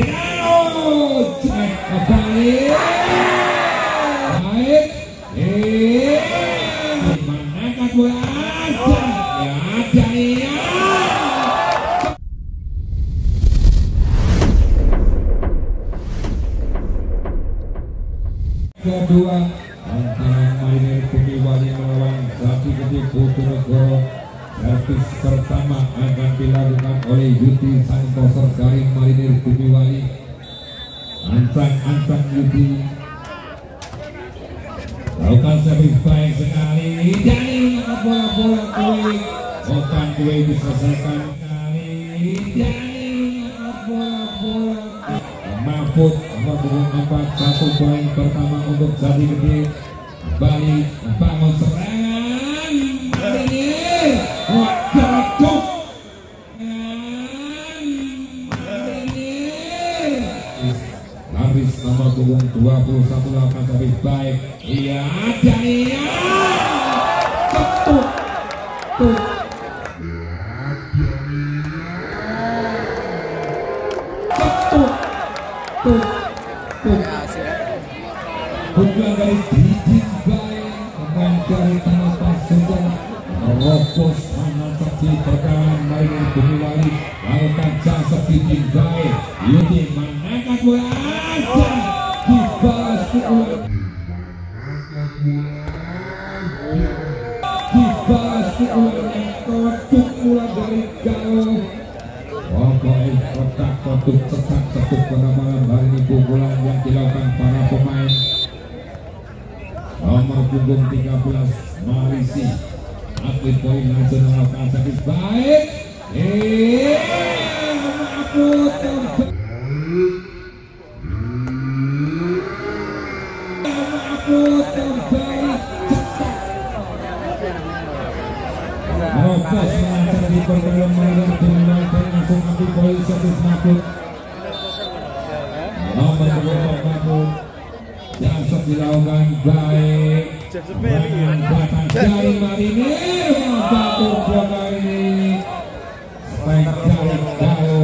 cek kembali baik memenangkan bola ada ya kedua antara Marinir Kumiwali melawan Jati Gede Bojonegoro. Servis pertama akan dilakukan oleh Yuti Santoso dari Marinir Kumiwali. Ancang Yuti lakukan servis baik sekali dari bola kue bukan kue diselesaikan kali dari bola Mahfud membuat 1 poin pertama untuk Jati Gede. Kembali bangun serangan Marinir jatuh Haris nomor punggung 21 lakukan servis baik iya Dania tuh bukan dari Didi baik pemain dari Tanah Pasundan merobos tangan seperti pertahanan Marinir Kumiwali. Lakukan jasa Didi baik Yuti menangkan bola ada dibalas ulang kotuk ulang dari Galo. Pokoknya kotak cetak pada malam hari ini pukulan yang dilakukan para pemain. Nomor punggung 13 Marisi atlet poin nasional sakit baik Rokos melancar di pertandingan Marinir Kumiwali langsung ambil poin servis Mahfud. Nomor punggung 40 Jasad dilakukan baik batang dari Marinir batu dua kali spike dari Galo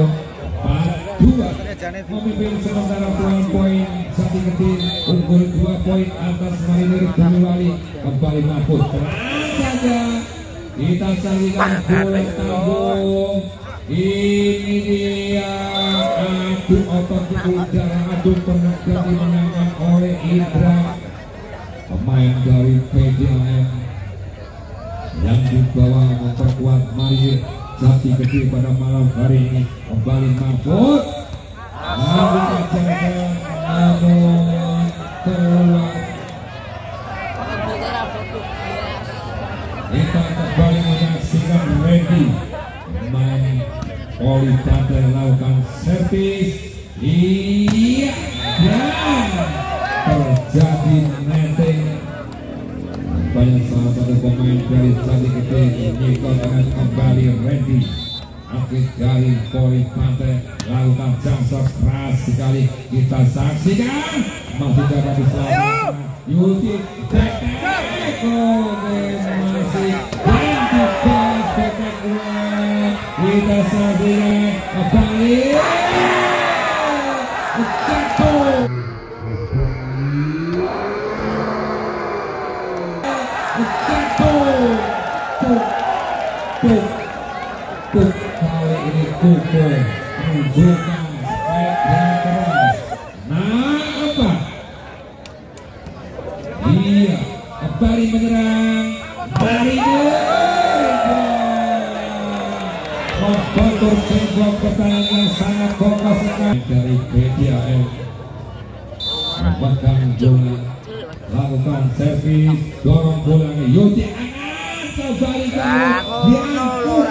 4-2 memimpin sementara poin Jati Gede unggul 2 poin atas Marinir Kumiwali. Kembali Mahfud terang saja kita saksikan bola tanggung. Ini dia adu otot di udara, adu tenaga dimenangkan oleh Indra, pemain dari PDAM yang dibawa memperkuat Marinir Jati Gede pada malam hari ini. Kembali Mahfud namun keluar. Kita kembali menyaksikan Randy main Poli Pantai lakukan servis iya dan terjadi netting. Banyak salah satu pemain dari Jati Gede menyikol dengan kembali Randy atlet dari Poli Pantai lakukan jasa keras sekali. Kita saksikan masih dapat diselamatkan Yuti masih kita saksikan kembali kali ini pukul menunjukkan spike yang keras. Nah apa? Iya, kembali menyerang Marinir. Membentur tembok pertahanan yang sangat kokoh sekali dari PDAM. Memegang bola, lakukan servis, dorong bola ke Yuti kembali yang cukup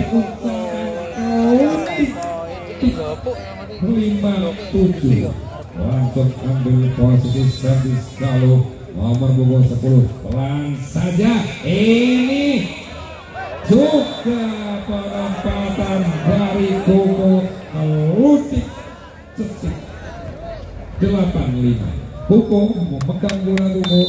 diusahakan 5-7 langsung ambil posisi servis Galo nomor punggung 10 pelan saja ini juga penempatan dari Koko melutik cetik 8-5. Koko memegang bola Koko.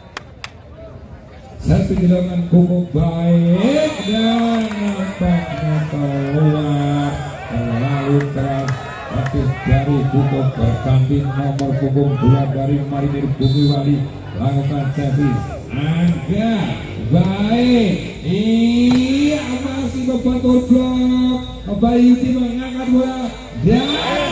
Satu dilakukan Koko baik dan nampaknya keluar terlalu keras satu dari Buko berganti nomor punggung 2 dari Marinir Bumi Wali lakukan servis agak baik. Iya masih membantu blok kembali Yuti mengangkat bola dan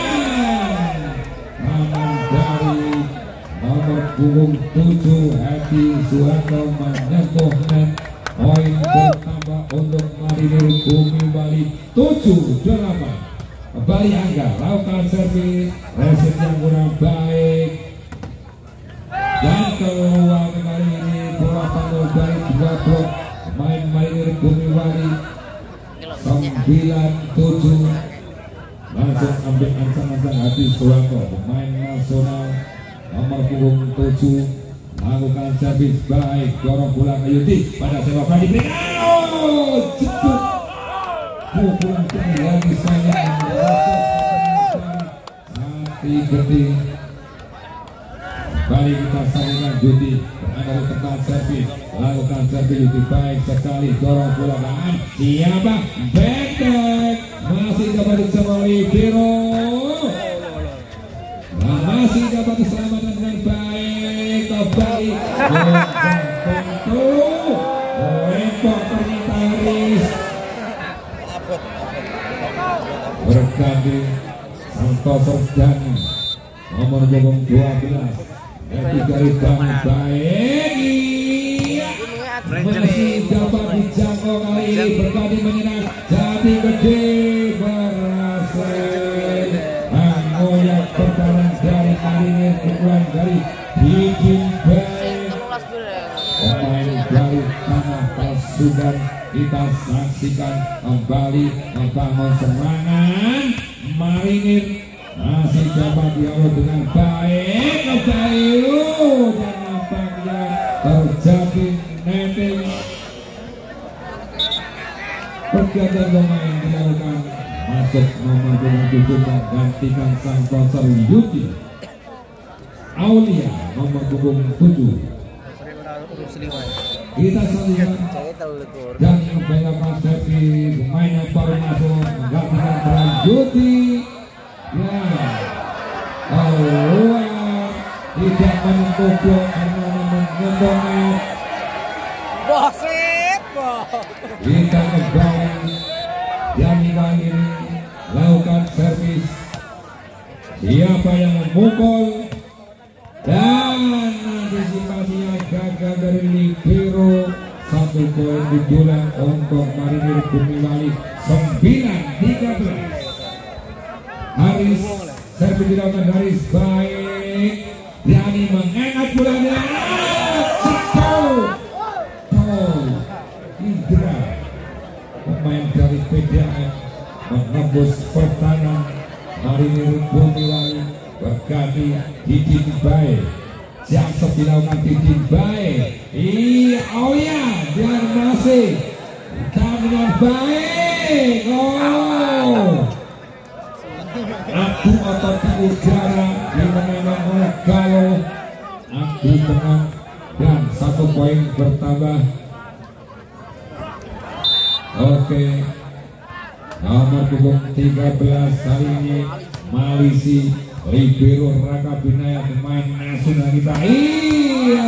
tangan dari nomor punggung 7 Hadi Suharto menyentuh net. Poin bertambah untuk Marinir Bumi Wali 7-8. Kembali Angga lakukan servis reset yang kurang baik dan keluar kali ini bola pantul dari 2 blok pemain Marinir Bumi Wali 9-7. Langsung ambil ancang-ancang Hadi Suharto pemain nasional nomor punggung 7 lakukan servis baik, dorong bola ke Yuti pada sepak bola diberikan jeput pukulan lagi saya hati penting. Kembali kita salingan Yuti berada di tempat servis lakukan servis Yuti baik sekali, dorong bola ke siapa Bendek masih dapat diselamatkan Libero masih dapat diselamatkan dengan baik. Kembali repot ternyata Haris berganti Santoso dan nomor punggung 12 dari Bang baik masih dapat dijangkau kali ini berganti menyerang Jati Gede berhasil mengoyak pertahanan dari Marinir pukulan dari Bikin baik pemain dari tanah Pasudan. Kita saksikan kembali membangun serangan Marinir masih dapat diawal dengan baik ke Bayu dan nampaknya terjadi netting pergantian pemain dilakukan masuk nomor 7 menggantikan sang sponsor Yuti Aulia nomor punggung 7. Kita saksikan dan membela servis pemain yang baru masuk menggantikan peran Yuti ya keluar tidak menyentuh blok karena menyentuh bosit kita kembali dan kali ini lakukan servis siapa yang memukul dan antisipasinya gagal dari Libero. 1 poin didulang untuk Marinir Bumi Wali 9-13. Haris servis dilakukan Haris baik berani mengangkat bolanya Indra pemain dari PDAM menembus pertahanan Marinir Bumi Wali berganti Didin baik siap dilakukan Didin baik oh ya dan masih dengan baik adu otot di udara dimenangkan oleh Galo adu tenang dan 1 poin bertambah. Oke nomor punggung 13 kali ini Malisi Libero Raka Binaya pemain nasional kita iya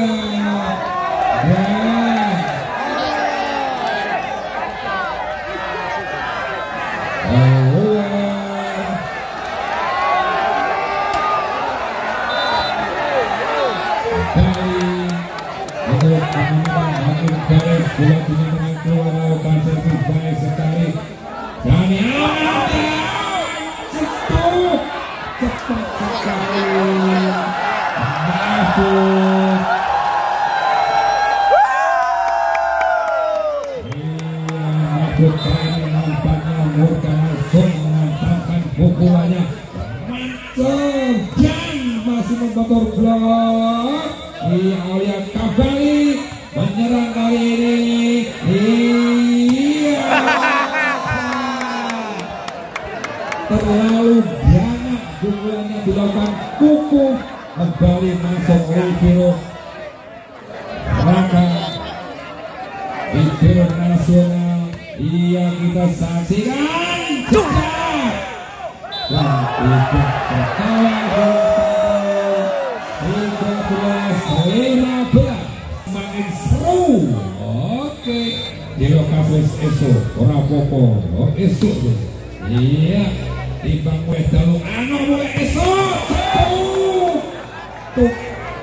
nampaknya Murka langsung menantangkan pukulannya mantap dan masih membatur blok Aulia kembali menyerang kali ini terlalu banyak pukulannya dilakukan kuku kembali masuk Libero Raka Libero nasional. Iya kita saksikan cepat dan tidak terkawal 13-15 makin seru. Oke, di lokasi esok orang popo esok iya timbang mulai dalu mulai esok tuh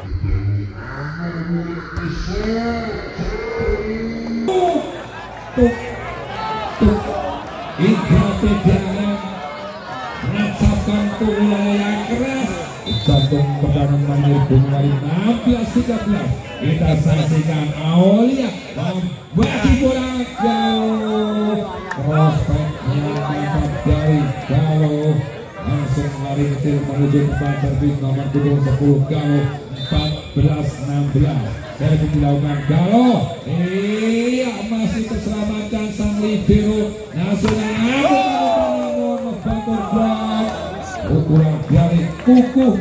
Indra Pedangan menacapkan bola yang keras jantung pertahanan Manir Bungwari 16-13. Kita saksikan Aulia membagi bola jauh, prospeknya dapat dari Galo langsung lari kecil menuju tempat servis nomor punggung 10 Galo 14-16. Servis dilakukan Galo, iya masih terselamatkan sang libero nasional membantu blok ukuran dari kuku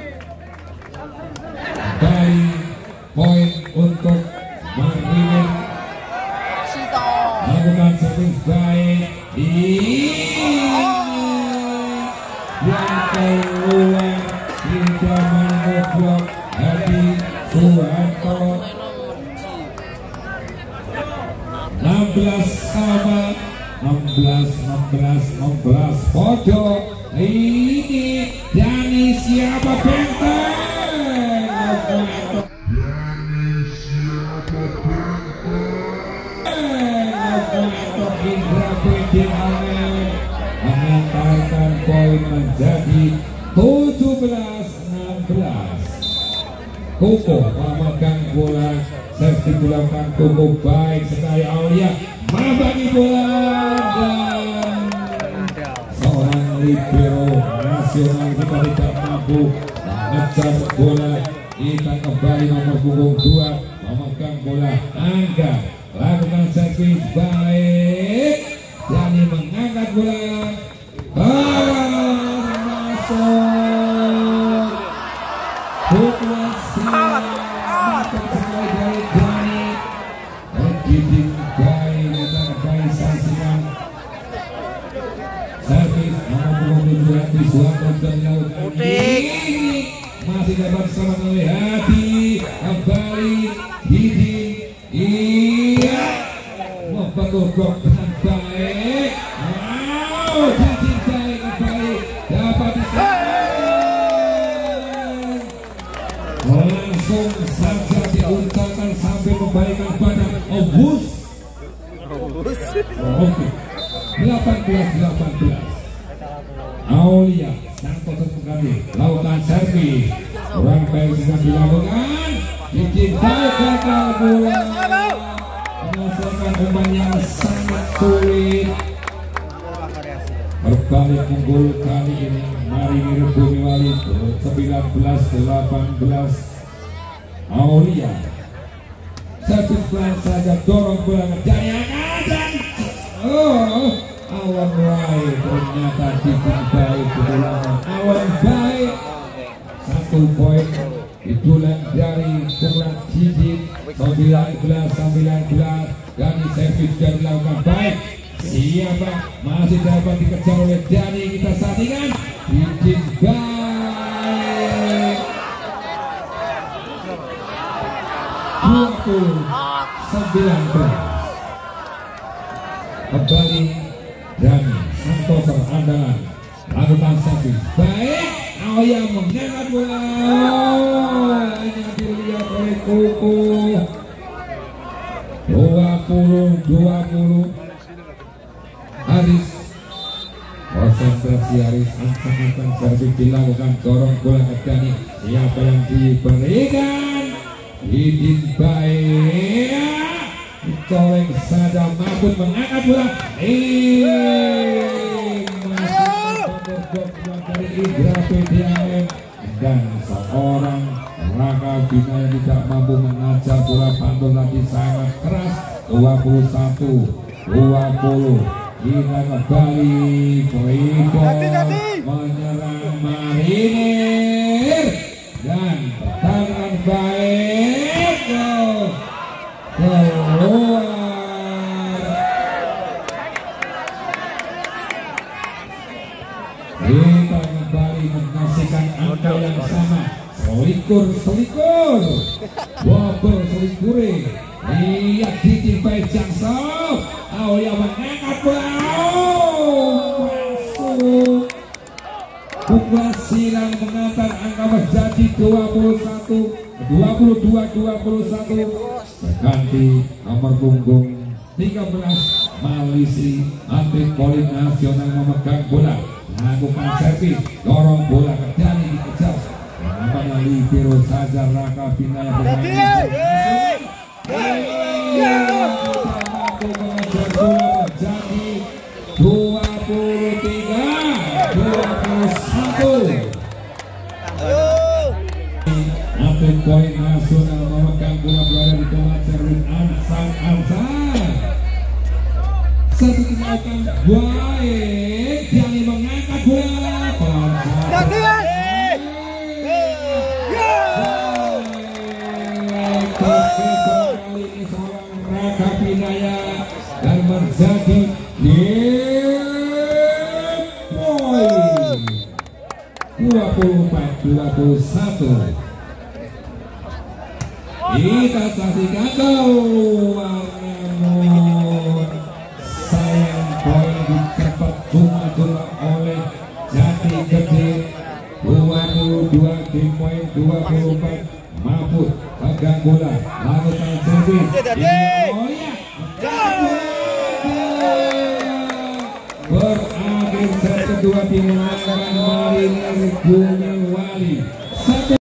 dari poin untuk Marinir lakukan servis baik yang keluar tidak mengeblok Hadi Suharto 16 foto ini Dani siapa Indra Pedangan mengantarkan poin menjadi 17-16. Koko memegang bola, servis dilakukan Koko baik sekali Aulia membagi bola dan seorang libero nasional kita tidak mampu mengejar bola. Kita kembali nomor punggung 2 memegang bola Angga lakukan servis baik Dani mengangkat bola masuk pukulan silang sekali dari Dani didik baik dan baik saksikan servis nomor punggung 7 di suatu terlalu ini masih dapat selamat oleh Hadi kembali didik iya membantu blok dengan baik didik baik kembali dapat diselamatkan langsung saja diuntalkan sampai membalikan badan Obus. Oke 18-18 Aulia Santoso kembali lakukan servis orang baik sedang dilakukan bikin baik gagal bola menghasilkan umpan yang sangat sulit. Berbalik unggul kali ini Marinir Bungwari 19-18 Aulia servis pelan saja dorong bola dari dan awan baik ternyata bikin baik kedulangan awan baik 1 poin ditulang dari pukulan Jidit 19-19 dan servis sudah dilakukan baik siapa masih dapat dikejar oleh Dani kita saksikan Jidit baik 20-19 kembali Dani Santoso andalan lakukan servis baik Aulia mengangkat bola hanya dilihat oleh Koko 20-20 Haris konsentrasi Haris ancang-ancang servis dilakukan dorong bola ke Dani siapa yang diberikan Didin baik coleng saja Mahfud mengangkat bola masih dari Indra Pedangan dan seorang Raka Bina yang tidak mampu mengajar bola pantul lagi sangat keras 21-20 kita kembali Koido menyerang Marinir dan pertahanan baik keluar mengasihkan angka yang sama. Selikur bobol selikure lihat ditimpai Jangsel. Aulia mengangkat bola masuk. Bukan silang mengantar angka menjadi 22-21. Berganti nomor punggung 13 Malisi, atlet voli nasional memegang bola, melakukan servis, dorong bola ke Dani, dikejar kembali Biro saja Raka Binaya bermain mampu mengejar bola menjadi 23-21. Atlet voli nasional memegang bola berada di tempat servis Ansan. Satu tindakan baik, Jali mengangkat bola. Kali ini seorang Raka Binaya dan menjadi poin 24-21. Kita saksikan gawang sayang poin dicepat cuma oleh Jati Gede. 22 game poin 24. Mahfud pegang bola, lakukan servis. Berakhir set kedua di menangkan Marinir Bumi Wali.